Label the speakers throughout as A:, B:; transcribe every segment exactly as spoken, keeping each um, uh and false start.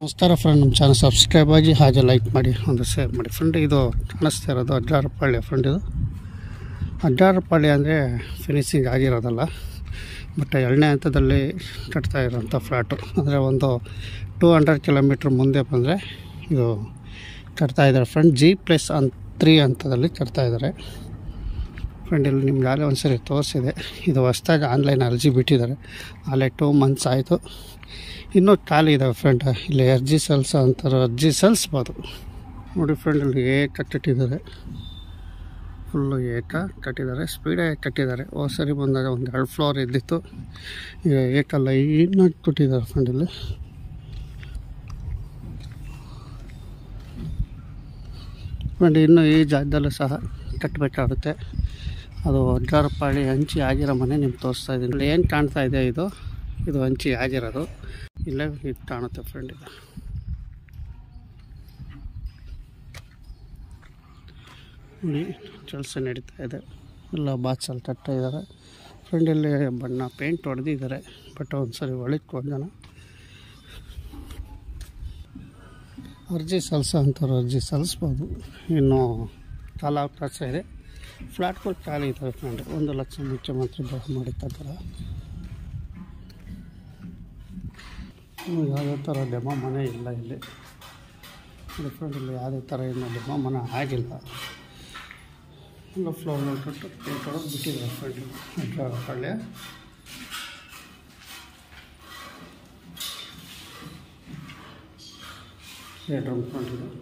A: ನಮಸ್ಕಾರ ಫ್ರೆಂಡ್, ನಮ್ಮ channel subscribe ಆಗಿ ಹಾಗೆ ಲೈಕ್ ಮಾಡಿ ಒಂದು ಶೇರ್ ಮಾಡಿ ಫ್ರೆಂಡ್. ಇದು ಕಾಣಿಸ್ತಾ ಇರೋದು ಅಗ್ರಹಾರ ಪಾಳ್ಯ ಫ್ರೆಂಡ್. ಇದು ಅಗ್ರಹಾರ ಪಾಳ್ಯ ಅಂದರೆ ಫಿನಿಶಿಂಗ್ ಆಗಿರೋದಲ್ಲ, ಬಟ್ ಎರಡನೇ ಹಂತದಲ್ಲಿ ಕಟ್ತಾ ಇರೋಂಥ ಫ್ಲ್ಯಾಟು. ಅಂದರೆ ಒಂದು ಟೂ ಹಂಡ್ರೆಡ್ ಕಿಲೋಮೀಟ್ರ್ ಮುಂದೆ ಬಂದರೆ ಇದು ಕಟ್ತಾ ಇದ್ದಾರೆ ಫ್ರೆಂಡ್. ಜಿ ಪ್ಲಸ್ ಅನ್ ತ್ರೀ ಹಂತದಲ್ಲಿ ಕಟ್ತಾ ಇದ್ದಾರೆ ಫ್ರೆಂಡ್. ಇಲ್ಲಿ ನಿಮ್ಗೆ ಆಗಲೇ ಒಂದು ಸರಿ ತೋರಿಸಿದೆ. ಇದು ಹೊಸ್ದಾಗಿ ಆನ್ಲೈನ್ ಅರ್ಜಿ ಬಿಟ್ಟಿದ್ದಾರೆ, ಅಲ್ಲೇ ಟೂ ಮಂತ್ಸ್ ಆಯಿತು. ಇನ್ನೂ ಖಾಲಿ ಇದ್ದಾವೆ ಫ್ರೆಂಡ್. ಇಲ್ಲಿ ಅರ್ಜಿ ಸಲ್ಸ ಅಂತಾರೆ, ಅರ್ಜಿ ಸಲ್ಲಿಸ್ಬೋದು ನೋಡಿ ಫ್ರೆಂಡ್. ಇಲ್ಲಿ ಏಟ ಕಟ್ಟಿದ್ದಾರೆ, ಫುಲ್ಲು ಏಟ ಕಟ್ಟಿದ್ದಾರೆ, ಸ್ಪೀಡಾಗಿ ಕಟ್ಟಿದ್ದಾರೆ. ಓ ಸರಿ ಬಂದಾಗ ಒಂದು ಎರಡು ಫ್ಲೋರ್ ಇದ್ದಿತ್ತು, ಈಗ ಏಟಲ್ಲ ಇನ್ನೂ ಕೊಟ್ಟಿದ್ದಾರೆ ಫ್ರೆಂಡ್. ಇಲ್ಲಿ ಫ್ರೆಂಡ್ ಇನ್ನು ಈ ಜಾಗದಲ್ಲೂ ಸಹ ಕಟ್ಟಬೇಕಾಗುತ್ತೆ. ಅದು ಅಗ್ರಹಾರ ಪಾಳ್ಯ ಹಂಚಿ ಆಗಿರೋ ಮನೆ ನಿಮ್ಗೆ ತೋರಿಸ್ತಾ ಇದ್ದೀನಿ. ಇಲ್ಲಿ ಏನು ಕಾಣ್ತಾ ಇದೆ, ಇದು ಇದು ಹಂಚಿ ಆಗಿರೋದು. ಇಲ್ಲೇ ಇದು ಕಾಣುತ್ತೆ ಫ್ರೆಂಡ್. ಇದು ನೋಡಿ ಕೆಲಸ ನಡೀತಾ ಇದೆ. ಎಲ್ಲ ಬಾಕ್ಸಲ್ಲಿ ಕಟ್ತಾ ಇದ್ದಾರೆ ಫ್ರೆಂಡ್. ಇಲ್ಲಿ ಬಣ್ಣ ಪೇಂಟ್ ಹೊಡೆದಿದ್ದಾರೆ, ಬಟ್ ಒಂದು ಸರಿ ಒಳಗೆ ಜನ ಅರ್ಜಿ ಸಲ್ಲಿಸೋ ಅಂಥವ್ರು ಅರ್ಜಿ ಸಲ್ಲಿಸ್ಬೋದು. ಇನ್ನು ಕಾಲಾವಕಾಶ ಇದೆ. ಫ್ಲ್ಯಾಟ್ಗಳು ಖಾಲಿ ಇದ್ದಾವೆ ಫ್ರೆಂಡ್. ಒಂದು ಲಕ್ಷ ಮುಖ್ಯಮಂತ್ರಿ ಬಹುಮಾಡಿ ಥರ ಯಾವುದೇ ಥರ ಡೆಮೋ ಮನೆ ಇಲ್ಲ ಇಲ್ಲಿ ಫ್ರೆಂಡ್. ಇಲ್ಲಿ ಯಾವುದೇ ಥರ ಇನ್ನು ಡೆಮೋ ಮನೆ ಆಗಿಲ್ಲ. ಎಲ್ಲ ಫ್ಲೋರ್ ಕೊಟ್ಟು ಪೇಂಟ್ ಹೊಡೆದು ಬಿಟ್ಟಿದ್ದಾರೆ friend. Agrahara Palya bedroom friend. ಇದು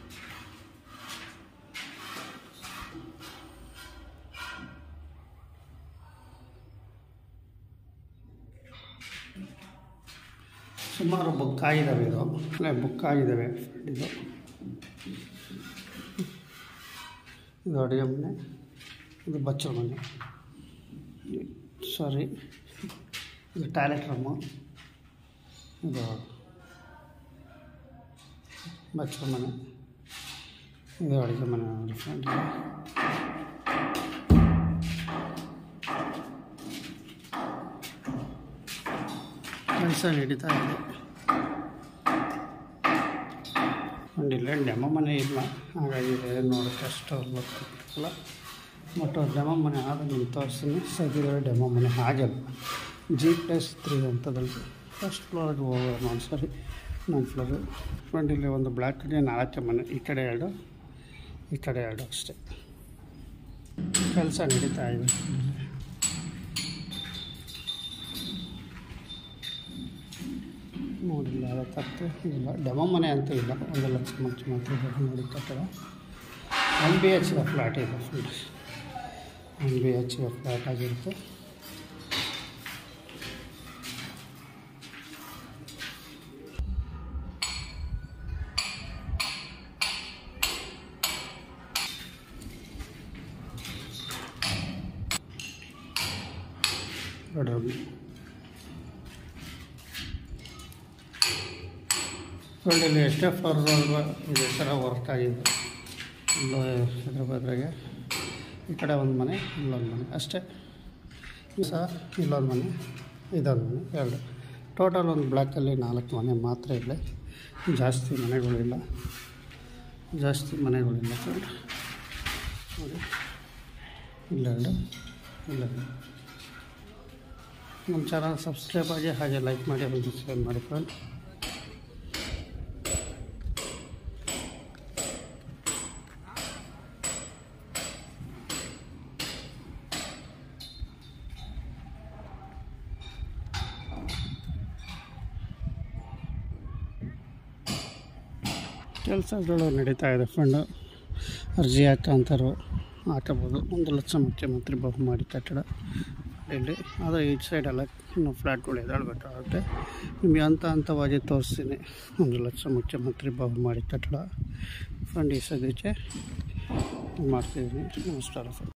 A: ಸುಮಾರು ಬುಕ್ ಆಗಿದ್ದಾವೆ. ಇದು ಅಲ್ಲೇ ಬುಕ್ ಆಗಿದ್ದಾವೆ ಫ್ರೆಂಡ್. ಇದು ಇದು ಅಡುಗೆ ಮನೆ, ಇದು ಬಚ್ಚಲ ಮನೆ, ಸಾರಿ ಇದು ಟಾಯ್ಲೆಟ್ ರೂಮು, ಇದು ಬಚ್ಚಲ ಮನೆ, ಇದು ಅಡುಗೆ ಮನೆ ನೋಡಿ ಫ್ರೆಂಡ್. ಕೆಲಸ ನಡೀತಾ ಇದೆ ಫ್ರೆಂಡ್. ಇಲ್ಲೇ ಡೆಮೋ ಮನೆ ಇಲ್ಲ, ಹಾಗಾಗಿ ನೋಡೋಕ್ಕೆ ಅಷ್ಟು ಗೊತ್ತಿಲ್ಲ. ಬಟ್ ಡೆಮೋ ಮನೆ ಆದ ನಿಮ್ಗೆ ತೋರಿಸ್ತೀನಿ. ಸದ್ಯದ ಡೆಮೋ ಮನೆ ಆಗಿಲ್ಲ. ಜಿ ಪ್ಲಸ್ ತ್ರೀ ಹಂತದಲ್ಲಿ ಫಸ್ಟ್ ಫ್ಲೋರ್ಗೆ ಹೋಗೋಣ ಒಂದು ಸರಿ. ನನ್ನ ಫ್ಲೋರು ಫ್ರೆಂಡ್. ಇಲ್ಲಿ ಒಂದು ಬ್ಲಾಕ್ಗೆ ನಾಲ್ಕು ಮನೆ, ಈ ಕಡೆ ಎರಡು, ಈ ಕಡೆ ಎರಡು ಅಷ್ಟೇ. ಕೆಲಸ ನಡೀತಾ ಇದೆ. ನೋಡಿಲ್ಲ ಅದೇ ತಪ್ಪು ಇಲ್ಲ. ಡೆಮೋ ಮನೆ ಅಂತೂ ಇಲ್ಲ. ಒಂದು ಲಕ್ಷ ಮುಖ್ಯಮಂತ್ರಿ ನೋಡಿ ಕಟ್ಟಡ. One B H K flat ಇದೆ friend. One B H K flat ಆಗಿರುತ್ತೆ. ಫ್ರೆಂಡ್ ಇಲ್ಲಿ ಎಷ್ಟೇ ಫ್ಲೋರ್ ಅಲ್ವಾ, ಇದೇ ಥರ ವರ್ಕ್ ಆಗಿದೆ. ಇಲ್ಲ ಹೈದ್ರಾಬಾದ್ರಾಗೆ ಈ ಕಡೆ ಒಂದು ಮನೆ, ಇಲ್ಲೊಂದು ಮನೆ ಅಷ್ಟೇ. ಸಹ ಇಲ್ಲೊಂದು ಮನೆ, ಇದೊಂದು ಮನೆ, ಎರಡು. ಟೋಟಲ್ ಒಂದು ಬ್ಲಾಕಲ್ಲಿ ನಾಲ್ಕು ಮನೆ ಮಾತ್ರ ಇಲ್ಲ. ಜಾಸ್ತಿ ಮನೆಗಳಿಲ್ಲ, ಜಾಸ್ತಿ ಮನೆಗಳಿಲ್ಲ ಫ್ರೆಂಡ್. ನೋಡಿ ಇಲ್ಲೆರಡು, ಇಲ್ಲೆರಡು. ನಮ್ಮ ಚಾನಲ್ ಸಬ್ಸ್ಕ್ರೈಬ್ ಆಗಿ ಹಾಗೆ ಲೈಕ್ ಮಾಡಿ, ಒಂದು ಶೇರ್ ಮಾಡಿ ಫ್ರೆಂಡ್. ಕೆಲಸಗಳು ನಡೀತಾ ಇದೆ ಫ್ರೆಂಡು. ಅರ್ಜಿ ಹಾಕಂತಾರು ಹಾಕಬೋದು. ಒಂದು ಲಕ್ಷ ಮುಖ್ಯಮಂತ್ರಿ ಬಹುಮಾಡಿ ಕಟ್ಟಡ ಇಲ್ಲಿ. ಆದರೆ ಈ ಸೈಡೆಲ್ಲ ಇನ್ನು ಫ್ಲ್ಯಾಟ್ಗಳು ಎದಾಡಬೇಕಾಗುತ್ತೆ. ನಿಮಗೆ ಹಂತ ಹಂತವಾಗಿ ತೋರಿಸ್ತೀನಿ. ಒಂದು ಲಕ್ಷ ಮುಖ್ಯಮಂತ್ರಿ ಬಹುಮಾಡಿ ಕಟ್ಟಡ ಫ್ರೆಂಡ್. ಈ ಸದ್ಯಕ್ಕೆ ಮಾಡ್ತಿದ್ದೀನಿ. ನಮಸ್ಕಾರ ಫ್ರೆಂಡ್.